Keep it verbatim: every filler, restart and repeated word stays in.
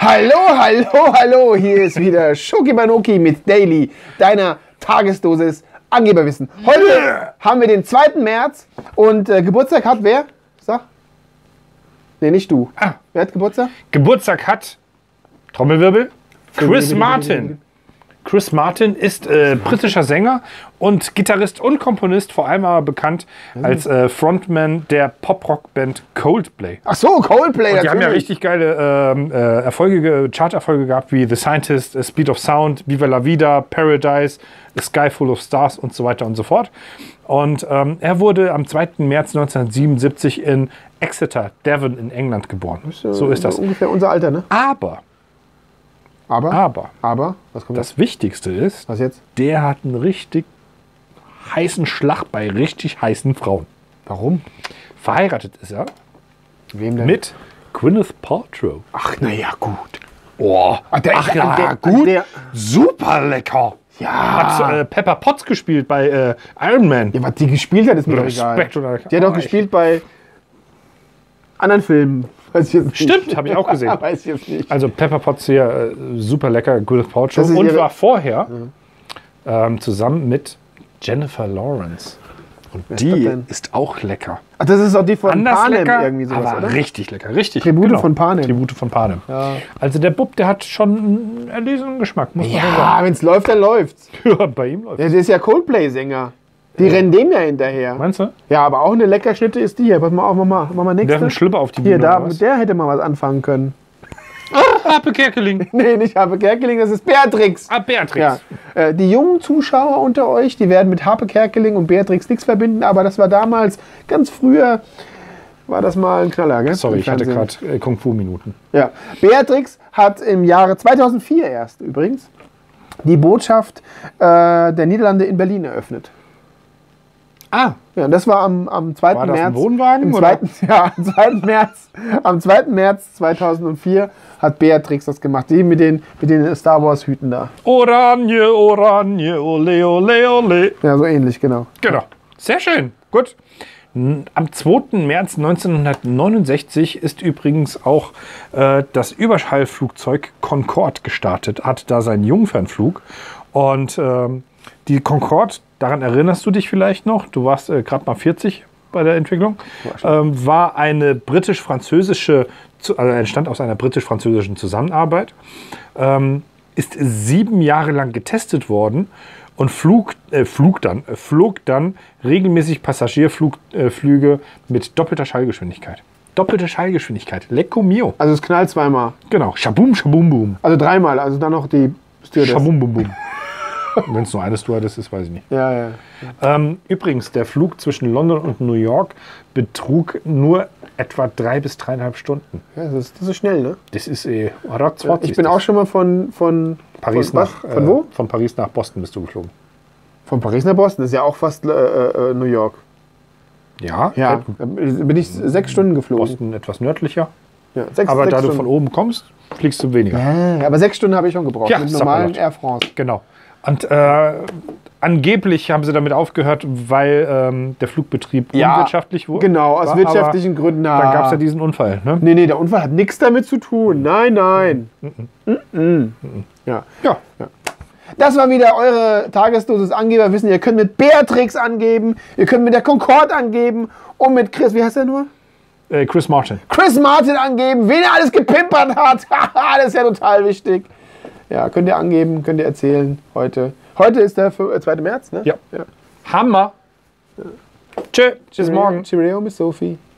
Hallo, hallo, hallo, hier ist wieder Schoki Banoki mit Daily, deiner Tagesdosis Angeberwissen. Heute yeah. haben wir den zweiten März und äh, Geburtstag hat wer? Sag. Nee, nicht du. Ah. Wer hat Geburtstag? Geburtstag hat, Trommelwirbel, Chris Martin. Chris Martin ist äh, britischer Sänger und Gitarrist und Komponist, vor allem aber bekannt mhm. als äh, Frontman der Pop-Rock-Band Coldplay. Ach so, Coldplay. Und die haben ja richtig geile ähm, äh, Erfolge, Charterfolge gehabt, wie The Scientist, äh, Speed of Sound, Viva la Vida, Paradise, A Sky Full of Stars und so weiter und so fort. Und ähm, er wurde am zweiten März neunzehnhundertsiebenundsiebzig in Exeter, Devon in England geboren. Ist, äh, so ist das. Ungefähr unser Alter, ne? Aber... Aber? Aber, aber was kommt das jetzt? Wichtigste ist, was jetzt? Der hat einen richtig heißen Schlag bei richtig heißen Frauen. Warum? Verheiratet ist er Wem denn? mit Gwyneth Paltrow. Ach, naja, gut. Oh, ach, der, ach der, ja, der, gut. Der, super lecker. Ja. Hat äh, Pepper Potts gespielt bei äh, Iron Man. Ja, was die gespielt hat, ist mir Respekt egal. Oder, die hat auch oh, gespielt bei anderen Filmen. Weiß ich jetzt nicht. Stimmt, habe ich auch gesehen. Weiß ich jetzt nicht. Also Pepper Potts hier, äh, super lecker, Gwyneth Paltrow. Und ihre... war vorher ja. ähm, zusammen mit Jennifer Lawrence. Und Wer die ist, ist auch lecker. Ach, das ist auch die von Anders Panem lecker, irgendwie sowas, aber oder? richtig lecker, richtig. Tribute genau. von Panem. Tribute von Panem. Ja. Also der Bub, der hat schon einen erlesenen Geschmack, muss man ja, sagen. wenn es läuft, dann läuft's. Ja, bei ihm läuft ja, der ist ja Coldplay-Sänger. Die ja. rennen dem ja hinterher. Meinst du? Ja, aber auch eine Leckerschnitte ist die hier. Pass mal auf, mach mal, mach mal nächste. Der hat einen Schlüpper auf die Bühne. Hier, da, mit der hätte mal was anfangen können. Harpe Kerkeling. Nee, nicht Harpe Kerkeling, das ist Beatrix. Ah, Beatrix. Ja. Äh, die jungen Zuschauer unter euch, die werden mit Harpe Kerkeling und Beatrix nichts verbinden, aber das war damals, ganz früher, war das mal ein Knaller, gell? Sorry, ich hatte gerade äh, Kung-Fu-Minuten. Ja. Beatrix hat im Jahre zweitausendvier erst übrigens die Botschaft äh, der Niederlande in Berlin eröffnet. Ah. Ja, das war am, am zweiten war das März. Ein Wohnwagen? Im oder? zweiten, ja, am zweiten März. Am zweiten März zweitausendvier hat Beatrix das gemacht. Die mit den, mit den Star Wars Hüten da. Oranje, Oranje, ole, ole, ole. Ja, so ähnlich, genau. Genau. Sehr schön. Gut. Am zweiten März neunzehnhundertneunundsechzig ist übrigens auch äh, das Überschallflugzeug Concorde gestartet, hat da seinen Jungfernflug. Und ähm, die Concorde, daran erinnerst du dich vielleicht noch, du warst äh, gerade mal vierzig bei der Entwicklung, ähm, war eine britisch-französische, also entstand aus einer britisch-französischen Zusammenarbeit, ähm, ist sieben Jahre lang getestet worden und flog, äh, flog, dann, äh, flog dann regelmäßig Passagierflüge äh, mit doppelter Schallgeschwindigkeit. Doppelte Schallgeschwindigkeit, lecco mio. Also es knallt zweimal. Genau, schabum, schabum, boom. Also dreimal, also dann noch die Stewardess. Schabum, bum, bum. Wenn es nur eine Stewardess ist, weiß ich nicht. Ja, ja. Ähm, übrigens, der Flug zwischen London und New York betrug nur etwa drei bis dreieinhalb Stunden. Ja, das ist, das ist schnell, ne? Das ist eh ratzfatz. Ja, ich bin auch schon mal von, von Paris von, nach von wo? Äh, von Paris nach Boston bist du geflogen. Von Paris nach Boston, das ist ja auch fast äh, äh, New York. Ja, Ja, da bin ich sechs Stunden geflogen. Boston etwas nördlicher. Ja, sechs, aber sechs da Stunden. du von oben kommst, fliegst du weniger. Ja, aber sechs Stunden habe ich schon gebraucht. Ja, mit sag normalen mal. Air France. Genau. Und äh, angeblich haben sie damit aufgehört, weil ähm, der Flugbetrieb Ja, unwirtschaftlich wurde. Genau, aus war, wirtschaftlichen Gründen. Na. Dann gab es ja diesen Unfall. Ne? Nee, nee, der Unfall hat nichts damit zu tun. Nein, nein. Mhm. Mhm. Ja. Ja. Ja. Das war wieder eure Tagesdosis Angeberwissen. Ihr könnt mit Beatrix angeben, ihr könnt mit der Concorde angeben und mit Chris, wie heißt der nur? Äh, Chris Martin. Chris Martin angeben, wen er alles gepimpert hat. Das ist ja total wichtig. Ja, könnt ihr angeben, könnt ihr erzählen heute. Heute ist der zweite März, ne? Ja. ja. Hammer. Ja. Tschö, bis morgen. Cheerio, Miss Sophie.